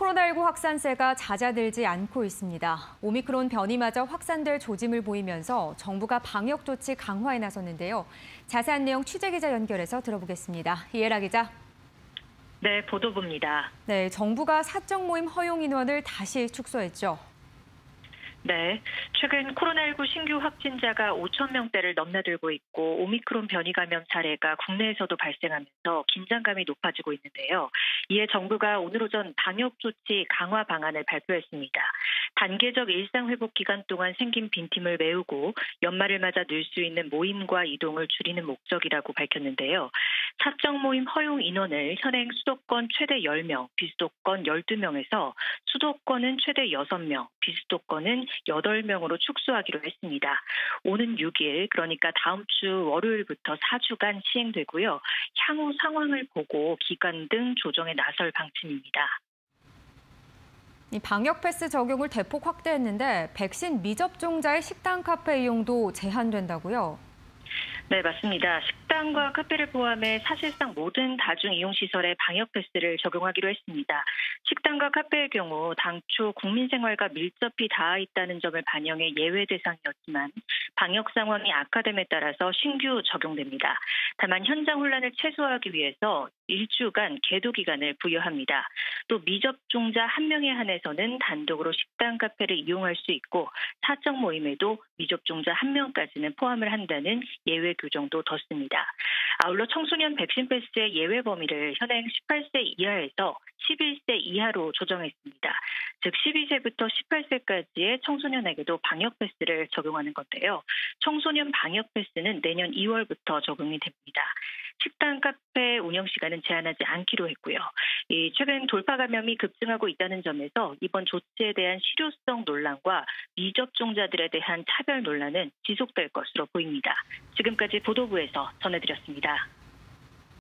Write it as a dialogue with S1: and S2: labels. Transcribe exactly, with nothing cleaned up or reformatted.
S1: 코로나십구 확산세가 잦아들지 않고 있습니다. 오미크론 변이마저 확산될 조짐을 보이면서 정부가 방역 조치 강화에 나섰는데요. 자세한 내용 취재기자 연결해서 들어보겠습니다. 이혜라 기자.
S2: 네, 보도부입니다.
S1: 네, 정부가 사적 모임 허용 인원을 다시 축소했죠.
S2: 네, 최근 코로나십구 신규 확진자가 오천 명대를 넘나들고 있고 오미크론 변이 감염 사례가 국내에서도 발생하면서 긴장감이 높아지고 있는데요. 이에 정부가 오늘 오전 방역 조치 강화 방안을 발표했습니다. 단계적 일상 회복 기간 동안 생긴 빈틈을 메우고 연말을 맞아 늘 수 있는 모임과 이동을 줄이는 목적이라고 밝혔는데요. 사적 모임 허용 인원을 현행 수도권 최대 열 명, 비수도권 열두 명에서 수도권은 최대 여섯 명, 비수도권은 여덟 명으로 축소하기로 했습니다. 오는 육 일, 그러니까 다음 주 월요일부터 사 주간 시행되고요. 향후 상황을 보고 기간 등 조정에 나설 방침입니다.
S1: 이 방역 패스 적용을 대폭 확대했는데 백신 미접종자의 식당 카페 이용도 제한된다고요?
S2: 네, 맞습니다. 식당과 카페를 포함해 사실상 모든 다중이용시설에 방역 패스를 적용하기로 했습니다. 식당과 카페의 경우 당초 국민 생활과 밀접히 닿아 있다는 점을 반영해 예외 대상이었지만 방역 상황이 악화됨에 따라서 신규 적용됩니다. 다만 현장 혼란을 최소화하기 위해서 일 주간 계도 기간을 부여합니다. 또 미접종자 한 명에 한해서는 단독으로 식당, 카페를 이용할 수 있고 사적 모임에도 미접종자 한 명까지는 포함을 한다는 예외 규정도 뒀습니다. 아울러 청소년 백신 패스의 예외 범위를 현행 십팔 세 이하에서 십일 세 이하로 조정했습니다. 즉 십이 세부터 십팔 세까지의 청소년에게도 방역 패스를 적용하는 건데요. 청소년 방역 패스는 내년 이월부터 적용이 됩니다. 식당, 카페 운영 시간은 제한하지 않기로 했고요. 이 최근 돌파 감염이 급증하고 있다는 점에서 이번 조치에 대한 실효성 논란과 미접종자들에 대한 차별 논란은 지속될 것으로 보입니다. 지금까지 보도부에서 전해드렸습니다.